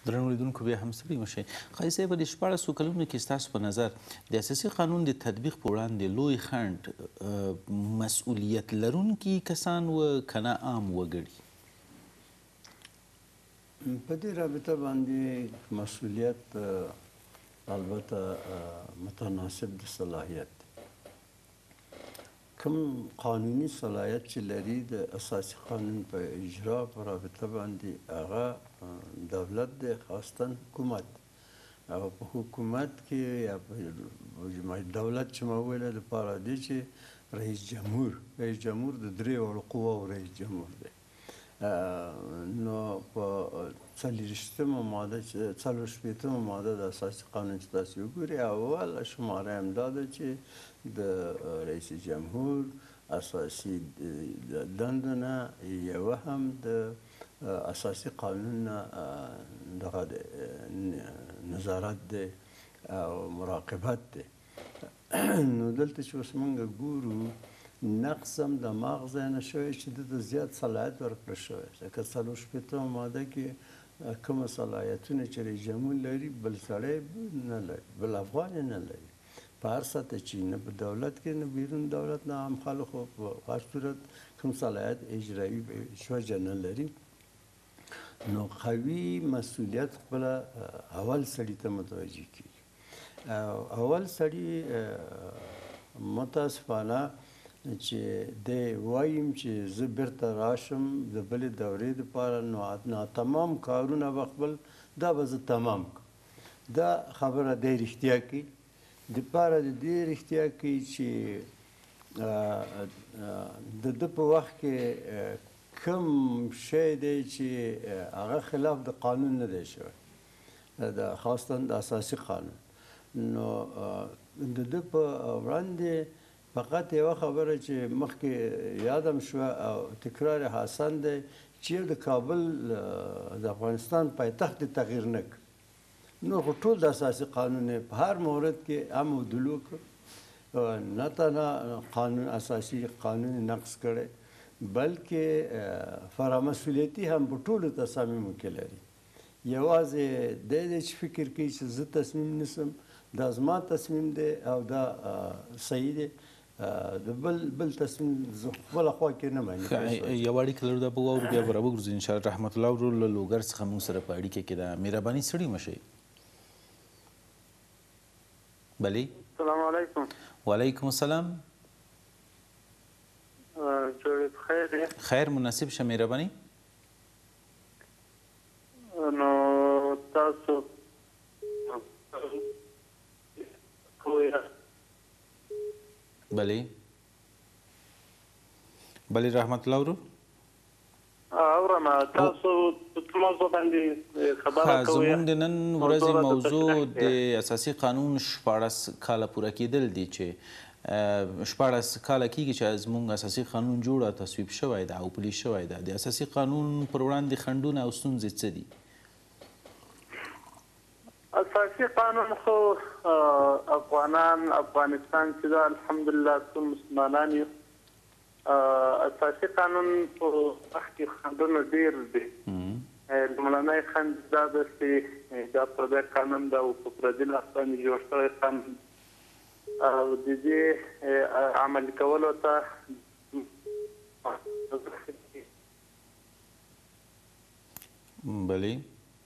درنو لیدونکو بیا هم ستړي مه شئ. قاضي صاحب په دې 14 کلونو کې ستاسو په نظر د اساسي قانون د تطبیق په وړاندې لوی خنډ مسؤلیت لرونکي کسان و که نه عام وګړي؟ په دې رابطه باندې مسؤلیت البته متناسب د صلاحیت کوم قانوني صلاحیت چې لري د اساسي قانون په اجرا په رابطه باندې هغه دولت دی، خاصتا حکومت. او په حکومت کې یا په دولت چې ما وویله دپاره دی چې رئیس جمهور د درې وړو قواو رئیس جمهور دی. نو په 40 ماده د اساسي قانون چې تاسو وګورئ اوله شماره هم دا ده چې د رئیس جمهور اساسي دندو نه یوه هم د اساسي قانون نه دغه نظارت دی او مراقبت دی. نو دلته چې اوس موږ ګورو نقص هم د مغز نه شوی چې دته زیات صلاحیت ورکړل شوی، ځکه 40 ماده کې کومه صلاحیتونه چې رئیس جمهور لري بل سړی نه لري، بل افغان نه لري. په هر سطح چې نه په دولت کې نه بیرون دولت نه عام خلکو په هر صورت کوم صلاحیت اجرایي شوجه نه لري. نو قوي مسؤلیت خپله اول سړي ته متوجه کیږي. اول سړي متاسفانه چې دی وایم چې زه بیرته راشم د بلې دورې دپاره نو تمام کارونه به خپل دا به زه تمام کړم. دا خبره دی رښتیا کوي دپاره د دې رښتیا کوي چې د ده په وخت کې کوم شی دی چې هغه خلاف د قانون نه دی شوی، د خاصتا د اساسي قانون. نو د ده په وړاندې فقط یوه خبره چې مخکې یادم شوه او تکرار حسن دی چې د کابل د افغانستان پایتخت تغییر نه کړ. نو خو ټول د اساسي قانون په هر مورد کې هم عدلو کړ، نه تنها قانون اساسي قانون نقض کړی بلکې فرامسؤلیتي هم په ټولو تصامیمو کې لري. یوازې دی چې فکر کوي چې زه تصمیم نیسم دا زما تصمیم دی او دا صحیح دی، د بل تصمیم زه خپله خوا کې نه مني. یوه اړیکه لرو دا به واورو بیا به راوګرځو انشاءالله. رحمت الله ورور له لوګر څخه موږ سره په اړیکه کې ده. مهرباني ستړي مه شئ. بلې السلام علیکم. وعلیکم السلام. جوړې بخیر یې؟ خیر مناسب شه مهرباني. نو تاسو بلې بلې رحمت الله ورور اورم تاسو په موضوع باندې خبره کوئ. زموږ د نن ورځې موضوع د اساسي قانون 14 کاله پوره کېدل دي چې 14 کاله کېږي چې زموږ اساسي قانون جوړ او تصویب شوی ده او پلی شوی ده. د اساسي قانون پر وړاندې خنډونه او ستونزې څه دي؟ اساسي قانون خو افغانستان چې ده الحمدلله ټول مسلمانان یو. اساسي قانون په وخت کې خنډونه ډېر دي. لومړنی خنډ دا ده چې دا پردی قانون ده او په پردي لاس باندې جوړ شوی قانون او د دې عملي کولو ته بلې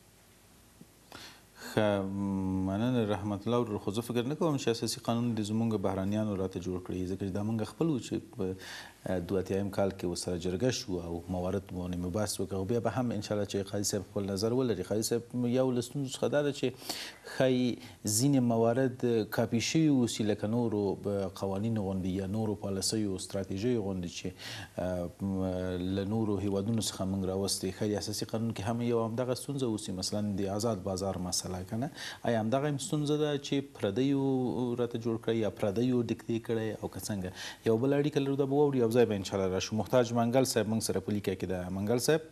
مننه رحمت الله ورور. خو زه فکر نه کوم چې اساسي قانون د زموږ بهرانیانو راته جوړ کړي، ځکه چې دا موږ خپل و چې په 82 کال کې ورسره جرګه شو او موارد باندې مباحث وکړو. بیا به هم انشاءالله چې قاضي صاحب خپل نظر ولري. قاضي صاحب یو له ستونزو څخه دا ده چې ښایي ځینې موارد کاپي شوي اوسي لکه نورو قوانینو غوندې یا نورو پالیسیو استراتیژیو غوندې چې له نورو هیوادونو څخه موږ راوستې. ښایي اساسي قانون کې هم یو همدغه ستونزه اوسي، مثلا د آزاد بازار مسله کنه. آیا همدغه هم ستونزه ده چې پردیو راته جوړ کړی یا پردیو ډیکټې کړی او که څنګه؟ یو بل اړیکه لرو دا به واورو، یو ځای به انشاءالله راشو. محتاج منګل صاحب موږ سره په لیکه کې ده. منګل صاحب.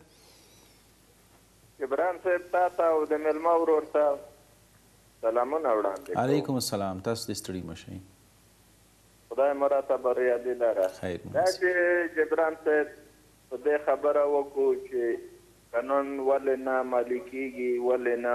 جبران صاحب تا ته او د میلمه ورور ته سلامونه وړاندې کوم. علیکم السلام. تاسو دې ستړي مه شئ. خدای مو راته بریالي لره. خیر دا چې جبران صاحب په دې خبره وکړو چې قانون ولې نه عملي کیږي، ولې نه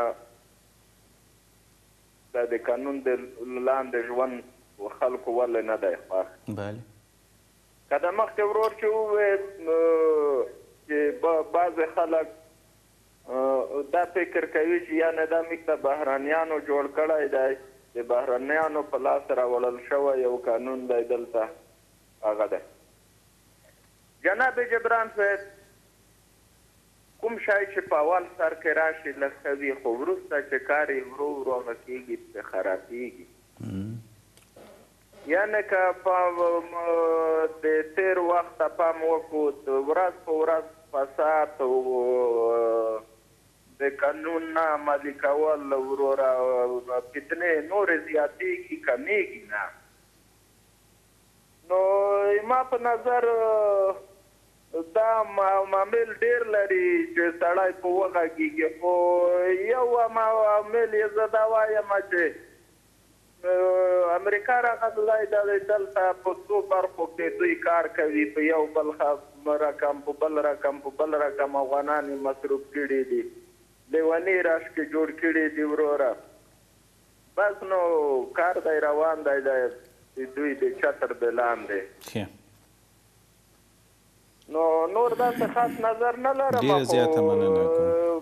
دا د قانون د لاندې ژوند خلکو ولې نه دی خوښ. بله که د مخکې ورور چې وویل چې بعضې خلک دا فکر کوي چې یعنې دا موږ د بهرنیانو جوړ کړی دی، د بهرنیانو په لاس راوړل شوی یو قانون دی دلته هغه دی. جناب جبران صاحب کوم شی چې په اول سر کې راشي لږ ښه وي، خو وروسته چې کار یې ورو ورو هغه کېږي پرې خرابېږي. یعنې که د تېر وخت پام وکړو د ورځ په ورځ فساد او د قانون نه عملي کول وروره فتنې نورې زیاتېږي کمیږي نه. نو ما په نظر دا معامل ډېر لري چې سړی په وغږېږي، خو یو معامل یې زه دا وایم چې امریکا راغلی دا دلته په څو برخو کې دوی کار کوي، په یو بل رقم په بل رقم په بل رقم افغانان یې مصروف کړي دي، لیوني راشکې جوړ کړي دي وروره. بس نو کار دی روان دی د دوی د چتر د لاندې. نو نور داسې خاص نظر نه لرم. ډېره زیاته مننه کوم.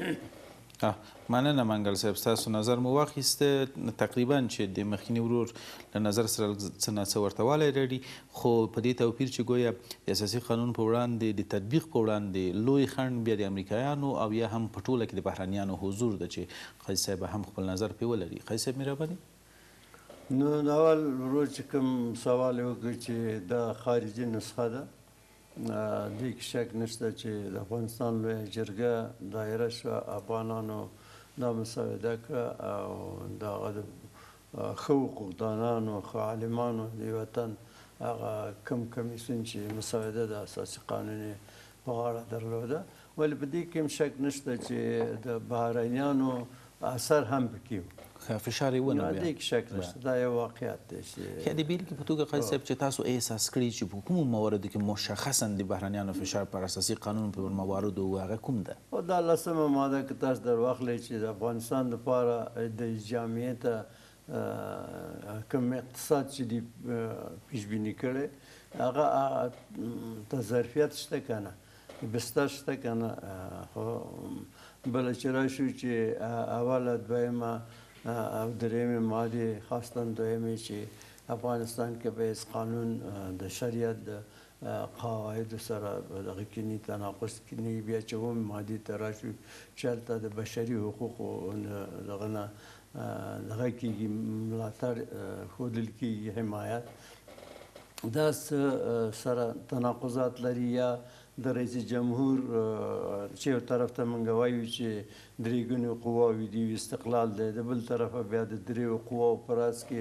مننه منګل صاحب، ستاسو نظر مو واخیسته. تقریبا چې د مخکیني ورور له نظر سره څه نه څه ورته والی لري، خو په دې توپیر چې ګویا د اساسي قانون په وړاندې د تطبیق په وړاندې لوی خنډ بیا د امریکایانو او یا هم په ټوله کې د بهرنیانو حضور ده چې قاضي صاحب هم خپل نظر پرې ولري. قاضي صاحب مهرباني. نو اول ورور چې کوم سوال یې وکړ چې دا خارجي نسخه ده، دې کې شک نشته چې د افغانستان لویه جرګه دایره شوه، افغانانو دا مساعده کړه او د هغه د ښه حقوقدانانو ښه عالمانو د وطن هغه کم کمیسیون چې مساعده د اساسي قانون یې په غاړه درلوده. ولې په دې کې هم شک نشته چې د بهرنیانو اثر هم پکې و، فشار یې ونه بیا. دې کې شک نشته، دا یو واقعیت دی چې د بېلګې په توګه قاضي صاحب چې تاسو احساس کړي چې په کومو مواردو کې مشخصا د بهرنیانو فشار پر اساسي قانون پر مواردو هغه کوم ده؟ او دا 10مه ماده که تاسو در واخلئ چې د افغانستان دپاره د جامعې ته کوم اقتصاد چې دي پیشبیني کړی هغه ته ظرفیت شته که نه، بستر شته که نه. خو بله چې راشو چې اوله دویمه او درېیمې مادې خاصتا دویمې چې افغانستان کې به هېڅ قانون د شریعت د قواعدو سره دغه کې نه تناقض کې نه، بیا چې اوومې مادې ته راشو چې هلته د بشري حقوقو دغه نه دغه کېږي ملاتړ ښودل کېږي، حمایت. دا سره تناقضات لري. یا د رئیس جمهور چې یو طرف ته موږ وایو چې درې ګونې قواوې دي، استقلال دی، د بل طرفه بیا د دریو قواو په راز کې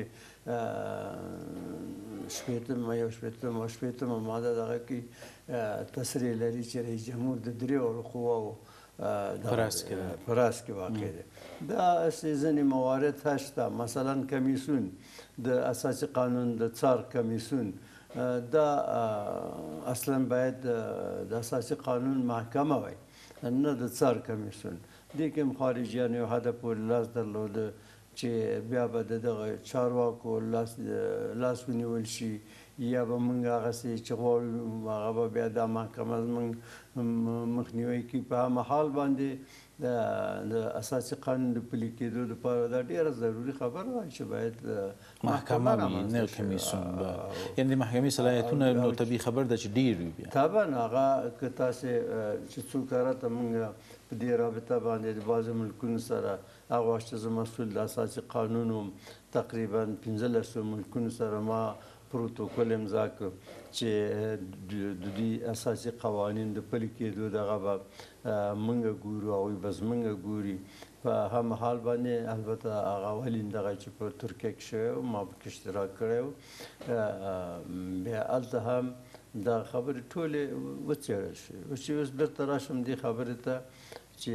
شپېتمه ماده دغه کې تصریح لري چې رئیس جمهور د دریو قواو په راز کې واقع دی. دا ځینې موارد شته، مثلا کمیسیون د اساسي قانون د څار کمیسیون دا اصلا باید د اساسي قانون محکمه وای، نه د څار کمیسیون. دې کې هم خارجیان یو حده پورې لاس درلوده چې بیا به د دغه چارواکو لاس ونیول شي، یا به موږ هغسې چې غواړو هغه به بیا دا محکمه زموږ مخنیوی کړي. په همه حال باندې د اساسي قانون د پلي کېدو لپاره دا ډېره ضروري خبره ده چې باید محکمه وي نه کمیسیون. یعنې د محکمې صلاحیتونه نو طبیعي خبر ده چې ډېر وي. بیا طبعا هغه که تاسې چې څوک راته موږ په دې رابطه باندې د بعضو ملکونو سره هغه وخت چې زه مسؤل د اساسي قانون وم، تقریبا 15 ملکونو سره ما پروتوکول امضا کړ چې د دوی اساسي قوانین د پلي کېدو دغه به موږ ګورو، هغوی به زموږ ګوري. په هم حال باندې البته هغه اولین دغه چې په ترکیه کې شوی و، ما پکې اشتراک کړی و. بیا هلته هم دا خبرې ټولې وڅېړل شوې. چې اوس بېرته راشم دې خبرې ته چې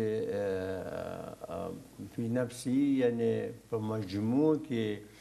فی نفسي یعنې په مجموع کې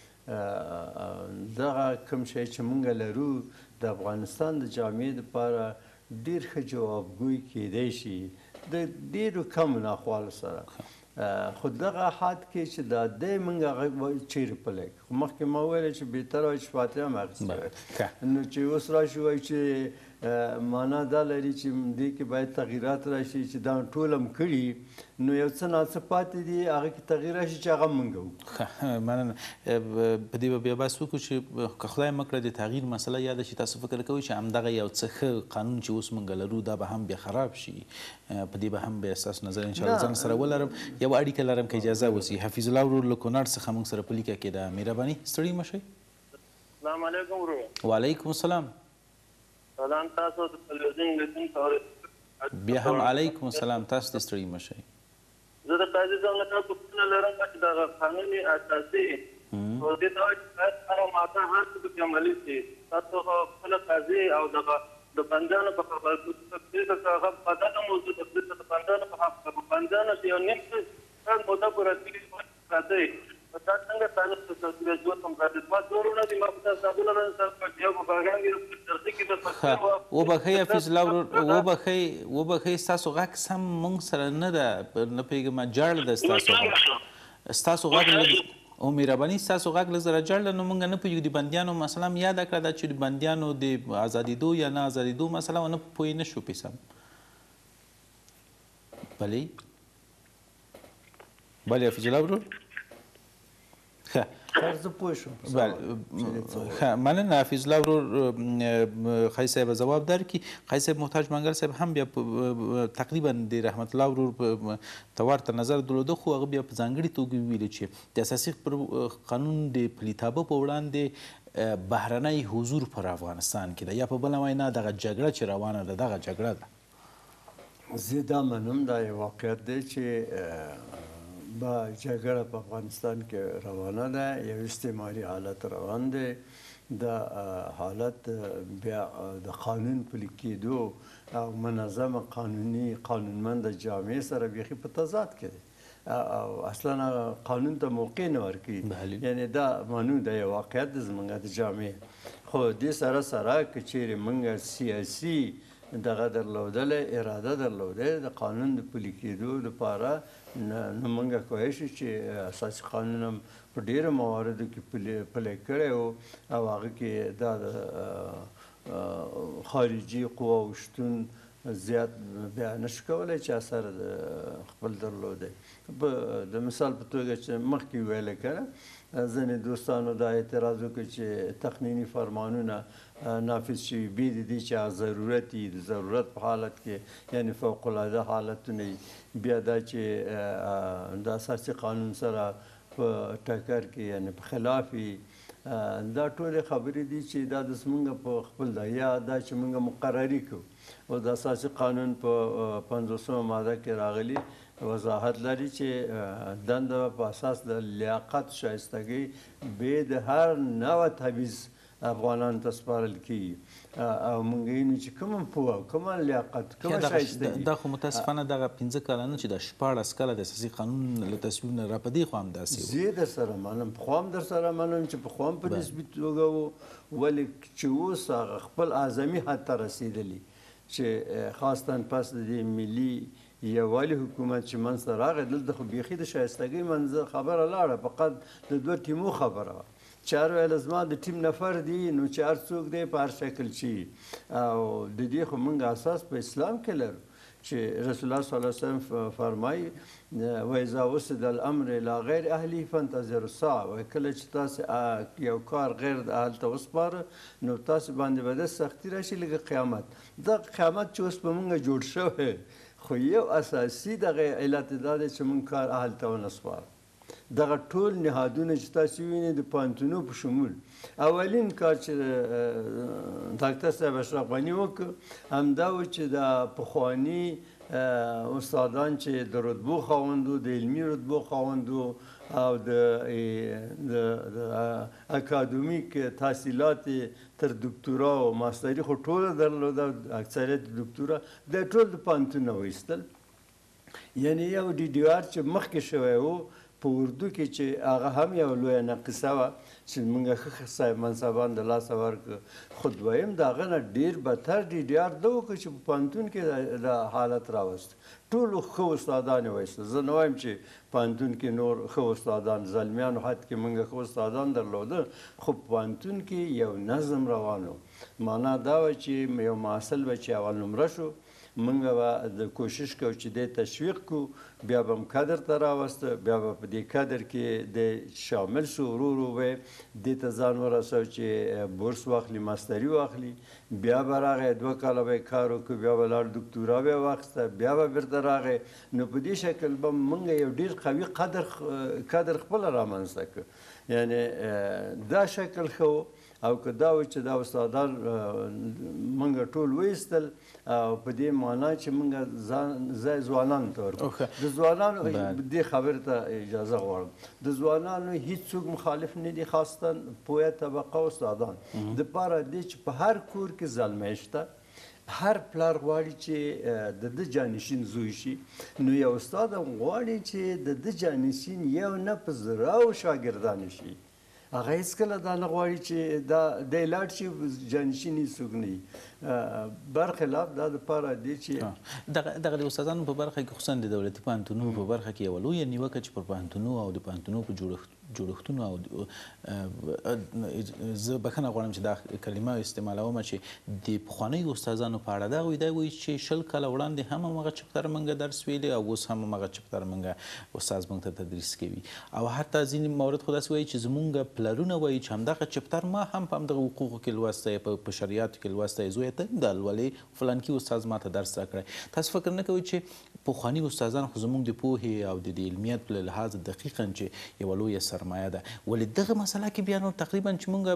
دغه کوم شی چې موږ لرو د افغانستان د جامعې دپاره ډېر ښه جوابګوی کیدی شي د ډېرو کمو ناخوالو سره خو دغه حد کې چې دا دی موږ هغه چیرې پلی کړو. خو مخکې ما ویل چې بهتره وایي چې فاتحه هم اخیستې نو چې اوس راشي وایي چې معنا دا لري چې دې کې باید تغییرات راشي چې دا ټول هم کړي نو یو څه ناڅه پاتې دي هغه کې تغییر راشي چې هغه موږ وکړو. مننه. په دې به بیا بحث وکړو چې که خدای مه کړه د تغییر مسله یاده شي تاسو فکر کوئ چې همدغه یو څه ښه قانون چې اوس موږ لرو دا به هم بیا خراب شي په دې به هم بیا ستاسو نظر انشاءالله ځان سره ولرم. یو اړیکه لرم که اجازه وسي. حفیظ الله ورور له کونړ څخه موږ سره په لیکه کې ده. مهرباني ستړي مه شئ. السلام علیکم ورور. وعلیکم السلام. سلام تاسو د تلویزیون لیدونکو بیا هم علیکم السلام. تاسو دې ستړي مه شئ. زه د قاضي صاحب نه پوښتنه لرم چې دغه قانوني اساسي او دې ته باید هره ماده هر څه پکې عملي شي. تاسو خپله قاضي او دغه د بندیانو په خبره کې هغه بدله موضوع ده چې د بندیانو په حق په بندیانو چې یو نیم څه موده پوره کېږي راځي دا څنګه تعلق ته د ژوند هم راځي. ما ضرورونه دي ما په تاسو نه راځم یو په باغان کې درځي کې د وبخښئ حفیظ الله ورور وبخښئ ستاسو غږ سم موږ سره نه ده نه پوهېږم جړ ده ستاسو غږ او مهرباني ستاسو غږ لږ زره جړ ده نو موږ نه پوهېږو. د بندیانو مسله م یاده کړه دا چې د بندیانو د ازادېدو یا نه ازادېدو مسله ونه پوه نه شو پې سم. بلې حفیظ الله ورور زه پوه شوم. مننه حفیظ الله ورور. خی صاحب ځواب درکړي. خی صاحب محتاج منګل صاحب هم بیا تقریبا د رحمت الله ورور ته ورته نظر درلوده خو هغه بیا په ځانګړي توګه ویلي چې د اساسي قانون د پلیتابه په وړاندې بهرنی حضور پر افغانستان کې ده یا په بله وینا دغه جګړه چې روانه ده دغه جګړه ده. زه دا منم دا یو واقعیت دی چې با جګړه په افغانستان کې روانه ده. یو استعماري حالت روان دی. دا حالت بیا د قانون پلي کېدو او منظمه قانونمنده جامعې سره بیخي په تضاد کې دی او اصلا قانون ته موقع نه ورکوي. یعنی دا مانو د یو واقعیت د زموږ د جامعې خو دې سره سره که چیرې موږ سیاسي دغه درلودله اراده درلوده د قانون د پلي کېدو لپاره نو موږ کولی شو چې اساسي قانون هم په ډېرو مواردو کې پلی کړی و او هغه کې دا د خارجي قواو شتون زیات بیا نشو کولی چې اثر خپل درلودی. د مثال په توګه چې مخکې ویله کړه ځینې دوستانو دا اعتراض وکړ چې تقنیني فرمانونه نافذ شوي بې د دې چې ضرورت وي د ضرورت په حالت کې یعنې فوق العاده حالتونه بیا دا چې د اساسي قانون سره په ټکر کې یعنې په خلاف وي. دا ټولې خبرې دي چې دا د زموږ په خپل دا یا دا چې موږ مقرري کوو او د اساسي قانون په 50مه ماده کې راغلي وضاحت لري چې دنده په اساس د لیاقت شایستګۍ بې د هر نوع تبعیض افغانانو ته سپارل کېږي او موږ وینو چې کوم پوه کومه لیاقت کومه شایستګي دا خو متاسفانه دغه 15 کاله نه چې د 14 کاله د اساسي قانون له تصویب نه را په دې خوا هم داسې و. زه در سره منم پخوا هم در سره منم چې پخوا هم په نسبي توګه و ولې چې اوس هغه خپل اعظمي حد ته رسېدلي چې خاصتاً پس د دې ملي یووالي حکومت چې منځته راغی دلته خو بیخي د شایستګۍ منځه خبره لاړه فقط د دوه ټیمو خبره وه چې هر ویله زما د ټیم نفر دي نو چې هر څوک دی په هر شکل شي او د دې خو موږ اساس په اسلام کې لرو چې رسول الله صلی الله علیه وسلم فرمایي واذا وسد الامر الى غیر اهله فانتظروا الساعه وایي کله چې تاسو یو کار غیر د اهل ته وسپاره نو تاسو باندې به د سختي راشي لکه قیامت. دغه قیامت چې اوس په موږ جوړ شوی خو یو اساسي دغه علت دا دی چې موږ کار اهل ته ونه سپارو. دغه ټول نهادونه چې تاسو وینئ د پوهنتونو په شمول اولین کار چې ډاکټر صاحب اشرف غني وکړ همدا و چې د پخواني استادان چې د رتبو خاوندو د علمي رتبو خاوندو او د اکادمیک تحصیلات تر دکتورا او ماستري خو ټوله درلوده اکثریت دکتورا د ټول د پوهنتون نه وایستل. یعنې یو ډي ډي آر چې مخکې شوی و په اردو کې چې هغه هم یو لویه نقصه وه چې موږ ښه صاحب منصبان د لاسه ورکړه خو دویم د هغه نه ډېر بدتر ډي ډي آر ده وکړه چې په پوهنتون کې د حالت راوست ټولو ښه استادان یې وایسته زه نه وایم چې پوهنتون کې نور ښه استادان زلمیانو حد کې موږ ښه استادان درلوده خو په پوهنتون کې یو نظم روان و معنا دا وه چې یو محصل به چې اول نمره شو موږ به د کوشش کوو چې دې تشویق کړو بیا به هم کدر ته راوسته بیا به په دې کدر کې د شامل شو ورو ورو به دې ته ځان ورسو چې بورس واخلي ماستري واخلي بیا به راغی 2 کاله به یې کار وکړو بیا به لاړ دکتورا به یې واخیسته بیا به بیرته راغی نو په دې شکل به موږ یو ډېر قوي کدر خپله رامنځته کړو یعنې دا شکل ښه و او که دا و چې دا استادان موږ ټول وایستل او په دې معنا چې موږ ځای ځوانانو ته ورکړو د ځوانانو دې خبرې ته اجازه غواړم د ځوانانو هیڅوک مخالف نه دي خاصتا پوهه طبقه استادان دپاره دې چې په هر کور کې زلمی شته هر پلار غواړي چې د ده جانشین زوی شي نو یو استاد هم غواړي چې د ده جانشین یو نه په زراو شاګردان شي هغه هېڅکله دا نه غواړي چې دا دی لاړ شي جانشین یې څوک نه وي برخلاف دا دپاره دی چې دغه د استادانو په برخه کې خصوصا د دولتي پوهنتونونو په برخه کې یوه لویه نیوکه چې پر پوهنتونو او د پوهنتونو په جوړښتونو او زه بخښنه غواړم چې دا کلمه استعمالوم چې د پخوانیو استادانو په اړه دا وایي چې 20 کاله وړاندې هم همغه چپتر موږ درس ویلی او اوس هم همغه چپتر موږ استاد موږ ته تدریس کوي او حتی ځینې موارد خو داسې وایي چې زموږ پلرونه وایي چې همدغه چپتر ما هم په همدغه حقوقو کې لوستی په شریعتو کې لوستی زویه ته د لولې فلانکي استاد ما ته درس راکړی تاسو فکر نه کوئ چې پخواني استادان خو زموږ د پوهې او د علمیت له لحاظه دقیقا چې یوه لویه سرمایه ده ولې دغه مسله کې بیا نو تقریبا چې موږ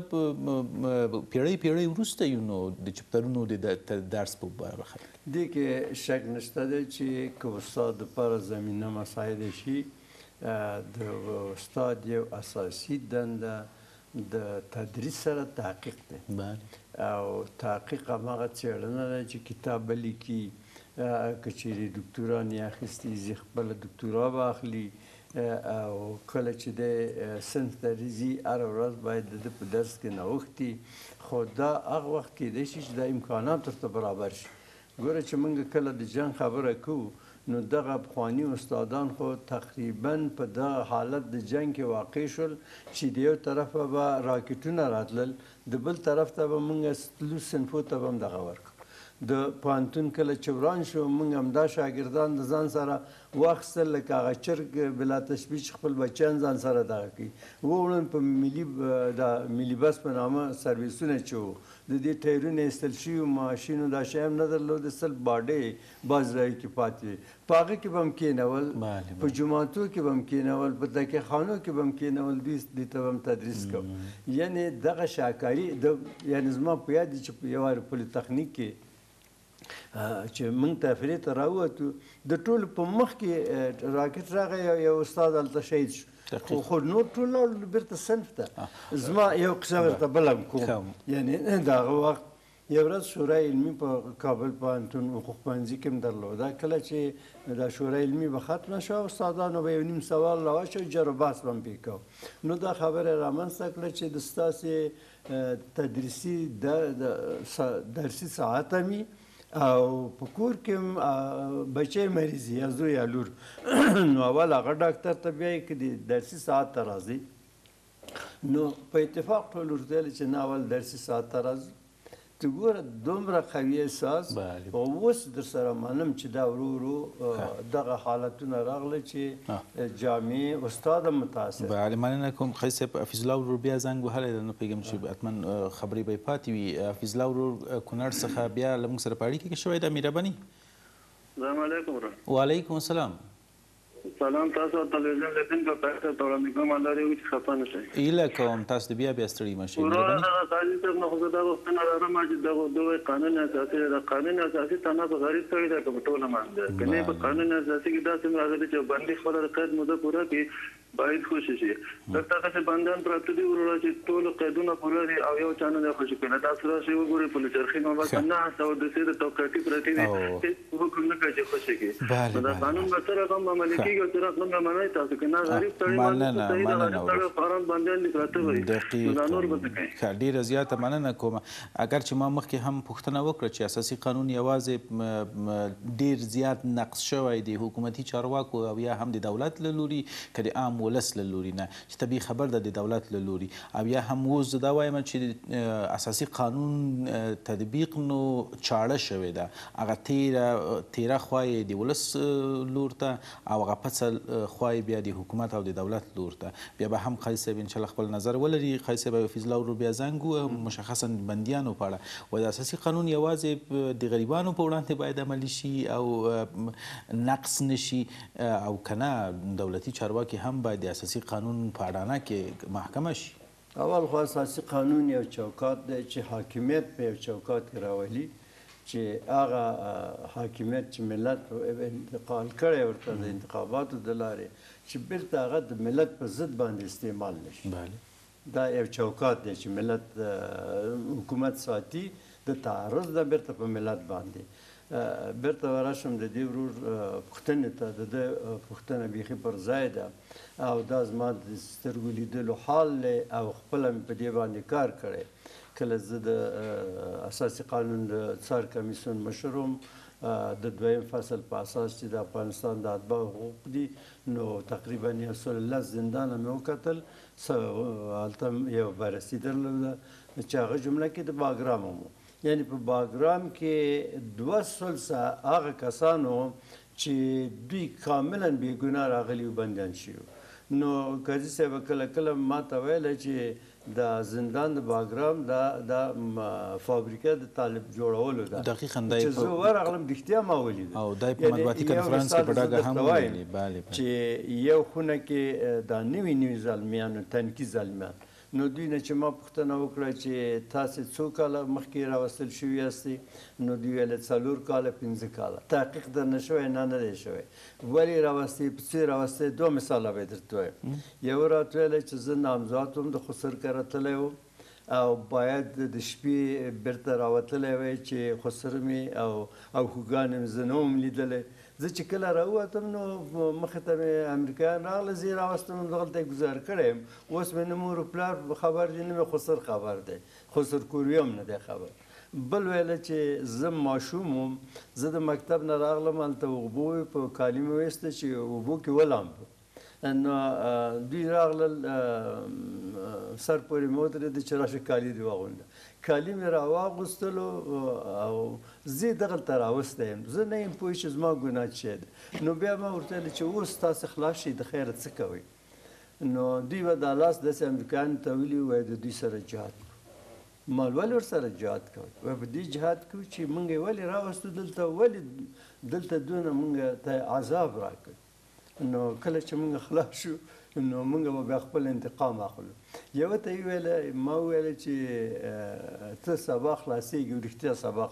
پیړۍ وروسته یو نو د چپترونو د درس په برخه دې کې شک نشته دی چې که استاد دپاره زمینه مساعده شي د استاد یو اساسي دنده د تدریس سره تحقیق دی او تحقیق هماغه څېړنه ده چې کتاب به لیکي که چیرې ډکتورا یې اخیستي زی خپله ډکتورا به اخلي او کله چې دی صنف ته راځي هره ورځ باید د ده په درس کې نوښت خو دا هغه وخت کیدای شي چې دا امکانات ورته برابر شي ګوره چې موږ کله د جنګ خبره کوو نو دغه پخواني استادان خو تقریبا په دغه حالت د جنګ کې واقع شول چې د یو طرفه به راکټونه راتلل د بل طرف ته به موږ تلو صنفو ته به هم دغه ورکړو د پوهنتون کله چې وران شو موږ همدا شاګردان د ځان سره واخیستل لکه هغه چرګ بلا تشبیه چې خپل بچیان ځان سره دغه کوي ووړل په ملي بس په نامه سرویسونه چې وو د دې ټایرونه ایستل شوي ماشینو دا شی هم نه درلود سل باډۍ باز ځای کې پاتې په هغه کې به هم کېنول په جوماتو کې به هم کېنول په تکیه خانو کې به هم کېنول دوی دې ته به هم تدریس کوو یعنې دغه شاکاري یعنې زما په یاد دي چې په یو پولیتخنیک کې چې موږ تفریح ته راووتو د ټولو په مخ کې راکټ راغی یو استاد هلته شهید شو خو نور ټول لاړل بیرته صنف ته زما یو قصه ورته بله هم کوم یعنې د هغه وخت یو ورځ شورای علمي په کابل پوهنتون حقوق پوهنځي کې هم درلوده کله چې دا شورای علمي به ختمه شوه استادانو به یو نیم سوال راواچوه جر و بحث به هم پرې کوو نو دا خبره رامنځته کړه چې د ستاسې تدریسي درسي ساعت همي او په کور کې بچی مریض یا زوی یا لور نو اول هغه ډاکټر ته بیایي که د درسي ساعت ته راځي نو په اتفاق ټول ورته ویل چې نه اول درسي ساعت ته راځي ته ګوره دومره قوي احساس او اوس در سره منم چې دا ورو ورو دغه حالتونه راغله چې جامع استاد هم متاثر بله مننه کوم ښایي صاحب حفیظ الله ورور بیا زنګ وهلی ده نه پوهېږم چې حتما خبرې به یې پاتې وي حفیظ الله ورور کونړ څخه بیا له موږ سره په اړیکه کې شوی ده مهرباني السلام علیکم وعلیکم السلام سلام تاسو تلویزیون لیدونکو ته پیسې توړم کوم لري چې خفه نه شئ ایله کوم تاسو د بیا ستړي مه شئ ورور هغه قاضي صاحب نه خو دا غوښتنه لرم چې دغه دوی قانون اساسي د قانون اساسي تنه په غریب کړی دا په ټوله باندې کنه په قانون اساسي کې دا څنګه راغلي چې باندې خپل قید موده پوره کړي باید خوشی شي دلته هغسې بندیان پراته دي وروره چې ټول قیدونه پوره دي او یو چا نه دی خوشي کړی تاسو راشئ وګورئ په چرخي نوبت 902 د توقعاتي پراته دي هېڅ حکم نه کوي چې خوشي کړي نو دا قانون به څه رقم عملي کېږي او څه رقم به منئ تاسو که نه غریب سړی باندې صحیح ده غریب سړی فارم بندیان دي پراته وي نو دا نور به څه کوي ډېره زیاته مننه کوم اگر چې ما مخکې هم پوښتنه وکړه چې اساسي قانون یوازې ډېر زیات نقص شوی دی حکومتي چارواکو او یا هم د دولت له لوري که د عام ولس له لوري نه چې طبیعي خبر ده د دولت له لوري او یا هم اوس زه دا وایم چې اساسي قانون تطبیق نو چاړه شوې ده هغه تیره خوا یې د ولس لور ته او هغه پڅه خوا یې بیا د حکومت او د دولت لور ته بیا به هم قاضي صاحب انشاءالله خپل نظر ولري قاضي صاحب حفیظ الله ورور بیا زنګ مشخصا بندیانو په اړه و د اساسي قانون یوازې د غریبانو په وړاندې باید عملي شي او نقص نشي او کنه دولتي چارواکي هم باید د اساسي قانون په اډانه کې محکمه شي اول خو اساسي قانون یو چوکاټ دی چې حاکمیت په یو چوکاټ کې راولي چې هغه حاکمیت چې ملت انتقال کړی ورته د انتخاباتو د لارې چې بیرته هغه د ملت په ضد باندې استعمال نشي دا یو چوکاټ دی چې ملت حکومت ساتي د تعرض ده بیرته په ملت باندې بیرته ورشم د دې ورور پوښتنې ته د ده پوښتنه بیخي پر ځای ده او دا زما د سترګو لیدلو حال دی او خپله مې په دې باندې کار کړی کله زه د اساسي قانون د څار کمیسیون مشر وم د دویم فصل په اساس چې د افغانستان د اتباعو حقوق دي نو تقریبا یو سل لس زندانه مې وکتل هلته یو بررسي درلوده چې هغه جمله کې د باګرام ومو یعنی په باګرام کې 200 هغه کسانو چې دوی کاملا بېګناه راغلي و بندیان شوي نو قاضي صاحب کله کله ما ته ویله چې د زندان د باګرام د فابریکه د طالب جوړولو ده دقیقا چې زه ورغلم رښتیا ما ولیده او دا په مطبوعاتي کنفرانس کې په ډاګه هم ویلي چې یو خونه کې دا نوي زلمیان تنکي زلمیان نو دوی نه چې ما پوښتنه وکړه چې تاسې څو کاله مخکې راوستل شوي یاستئ نو دوی ویله 4 کاله 5 کاله تحقیق درنه شوی نه دی شوی ولې راوستئ په څه راوستئ 2 مثاله به یې درته وایم یو راته ویلی چې زه نامزاد وم د خسر کره تللی وم او باید د شپې بیرته راوتلی وی چې خسر مې او هوګان مې زه نه وم لیدلی زه چې کله راووتم نو مخې ته مې امریکایان راغله زه یې راوستم دغلته یې ګزار کړی یم اوس مې نه مور و پلار خبر دي نه مې خسر خبر دی خسر کوروي هم نه دی خبر بل ویله چې زه ماشوم وم زه د مکتب نه راغلم هلته اوبه وې په کالي مې ویسته چې اوبو کې ولامبم نو دوی راغلل سر پورې مې ودرېده چې راشه کالي دې واغونده کالي مې راواغوستلو او زه دغلته راوستی یم زه نه یم پوه چې زما ګناه څه ده نو بیا ما ورته ویل چې اوس تاسې خلاص شئ د خیره څه کوئ نو دوی به دا لاس داسې امریکایانو ته ولي وایي د دوی سره جهاد کوو مال ولې ورسره جهاد کوئ وایي په دې جهاد کوو چې موږ یې ولې راوستو دلته ولې دلته دونه موږ ته عذاب راکړ نو کله چې موږ خلاص شو نو موږ به بیا خپل انتقام اخلو یوه ته یې ویله ما وویله چې ته سبا خلاصېږي رښتیا سبا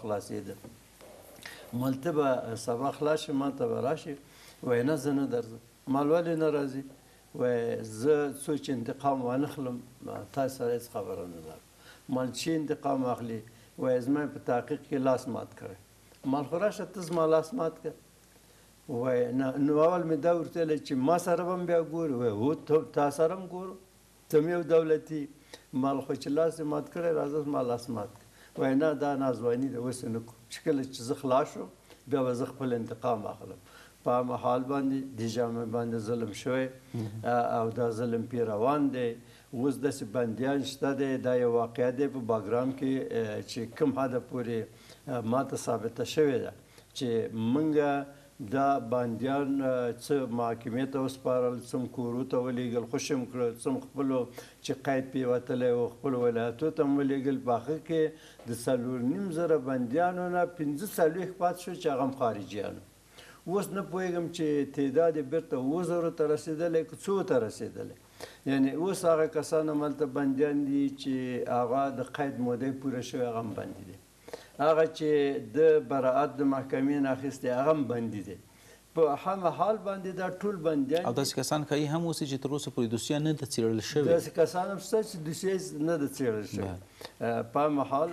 خلاصېده مال ته به سبا خلاص شې ما ته به راشې وایي نه زه نه درځم مال ولې نه راځي وایي زه څو چې انتقام وانخلم تاسو سره هېڅ خبره نه لرم مال چې انتقام اخلي وایي زما په تحقیق کې لاس مات کړی مال خو راشه ته زما لاس مات کړه وایي نه نو اول مې دا ورته ویلی چې ما سره به هم بیا ګورو وایي هو تا سره هم ګورو ته هم یو دولتي مال خو چې لاس یې مات کړی راځه زما لاس مات کړه وایي نه دا نازواني ده اوس یې نه کوو چې کله چې زه خلاص شم بیا به زه خپل انتقام اخلم په هغه حال باندې دې جامع باندې ظلم شوی او دا ظلم پې روان دی اوس داسې بندیان شته دی دا یو واقعه دی په باګرام کې چې کوم حده پورې ما ته ثابته شوې ده چې موږ دا بندیان څه محاکمې ته وسپارل څه کورو ته ولېږل خوشي م کړه څه خپلو چې قید پې وتلی و خپلو ولایتو ته م ولېږل په هغه کې د 4.5 بندیانو نه 45 پاتې شو چې هغه هم خارجیانو اوس نه پوهېږم چې تعداد یې بېرته 7,000 ته رسېدلی که څو ته رسېدلی یعنی اوس هغه کسان هملته بندیان دي چې هغه د قید موده پوره شوی هغه هم بندي دي هغه چې د براعت د محکمې نه اخیستی هغه هم بندي دی په همه حال باندې دا ټول بندیان او داسې کسان ښایي هم اوسي چې تر اوسه پورې دوسیه نه ده څېړل شوې داسې کسان هم شته چې دوسیه نه ده څېړل شوې په همه حال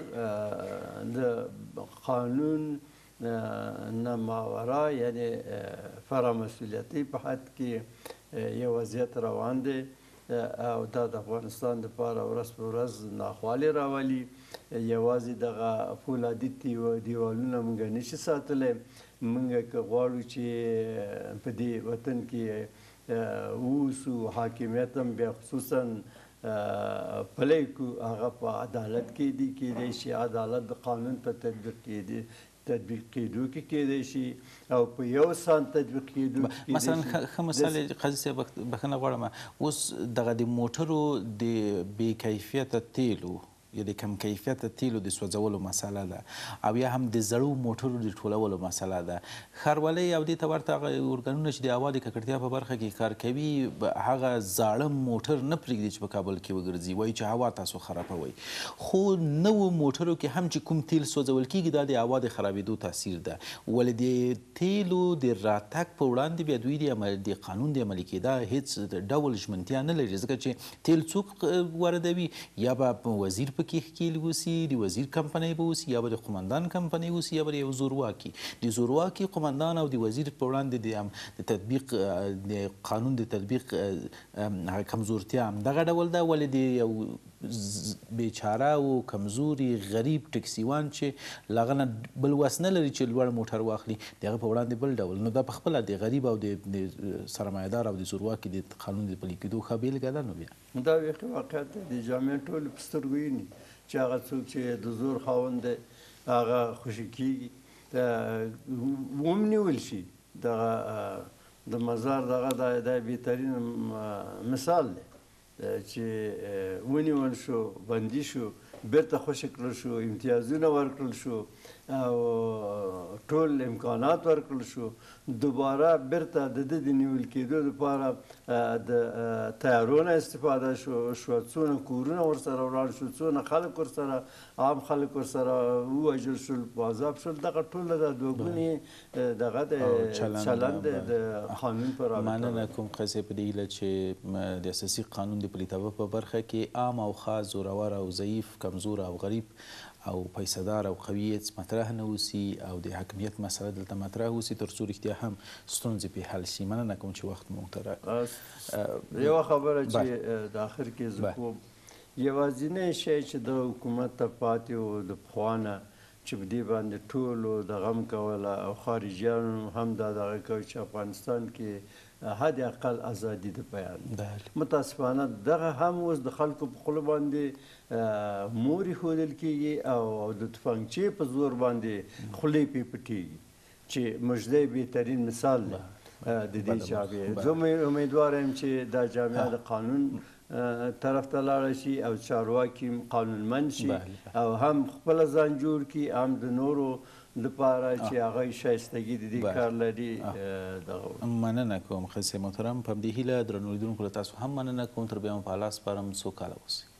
د قانون نه ماورا یعنی فرامسؤلیتي په حد کې یو وضعیت روان دی او دا د افغانستان دپاره ورځ په ورځ ناخوالې راولي یوازې دغه فولادي دیوالونه موږ نشي ساتلی موږ که غواړو چې په دې وطن کې اوسو حاکمیت هم بیا خصوصا پلی کړو هغه په عدالت کې دی کیدی شي عدالت د قانون په تطبیق کېدو کې کېدی شي او په یو سان تطبیق کېدو کې مثلا ښه مثال قاضي صاحب بخښنه غواړم اوس دغه د موټرو د بې کیفیته تیلو یا د کم کیفیته تیلو د سوځولو مسله ده او یا هم د زړو موټرو د ټولولو مسله ده ښاروالۍ او دې ته ورته هغه ارګانونه چې د هوا د ککړتیا په برخه کې کار کوي هغه زاړه موټر نه پرېږدي چې په کابل کې وګرځي وایي چې هوا تاسو خرابوئ خو نوو موټرو کې هم چې کوم تیل سوځول کېږي دا د هوا د خرابېدو تاثیر ده ولې د تیلو د راتګ په وړاندې بیا دوی د قانون د عملي کېدا هېڅ ډول ژمنتیا نه لري ځکه چې تیل څوک واردوي یا به وزیر په کې ښکیل اوسي د وزیر کمپنۍ به اوسي یا به د قمندان کمپنۍ اوسي یا به یو زورواکي د زورواکي قمندان او د وزیر په وړاندې د تطبیق د قانون د تطبیق کمزورتیا همدغه ډول ده ولې د یو بیچاره او کمزوري غریب ټکسیوان چې له هغه نه بل وس نه لري چې لوړ موټر واخلي د هغه په وړاندې بل ډول نو دا پخپله د غریب او د سرمایهدار او د زورواکي د قانون د پلي کېدو ښه بېلګه ده نو بیا دا بیخي واقعیت دی د جامعې ټول په سترګو ویني چې هغه څوک چې د زور خاوند دی هغه خوشي کېږي ومنیول شي دغه د مزار دغه دا بهترین مثال دی چې ونیول شو بندي شو بیرته خوشي کړل شو امتیازونه ورکړل شو او ټول امکانات ورکړل شو دوباره بیرته د ده د نیول کېدو لپاره د تیارونه استفاده شوه څونه کورونه ورسره ولاړ شو څونه خلک ورسره عام خلک ورسره ووژل شول عذاب شول دغه ټوله د دوګونې دغه د چلند د قانون په رابطه مننه کوم قضیې په دې هیله چې د اساسي قانون د پلیتابه په برخه کې عام او خاص زورور او ضعیف کمزور او غریب او پیسهدار او قوي هېڅ مطرح نه اوسي او د حاکمیت مسله دلته مطرح اوسي تر څو رښتیا هم ستونزې پرې حل شي مننه کوم چې وخت موږ ته راکړ یوه خبره چې د آخر کې زه کوم یوازینی شی چې د حکومت ته پاتې و د پخوا نه چې په دې باندې ټولو د غم کوله او خارجیانو هم دا دغه کوي چې افغانستان کې حد اقل ازادي د بیان متاسفانه دغه هم اوس د خلکو په خوله باندې مور ایښودل کېږي او د تفنګچې په زور باندې خولې پرې پټېږي چې مژدی بهترین مثال دی د دې جامعې زه امیدواره یم چې دا جامعه د قانون طرف ته لاړه شي او چارواکي قانونمند شي او هم خپله ځان جوړ کړي هم د نورو لپاره چې هغه شایستګي د دې کار لري مننه کوم ښځې محترم په همدې هیله درنو لیدونکو له تاسو هم مننه کوم تر بیا مو په الله سپارم څو کاله اوسئ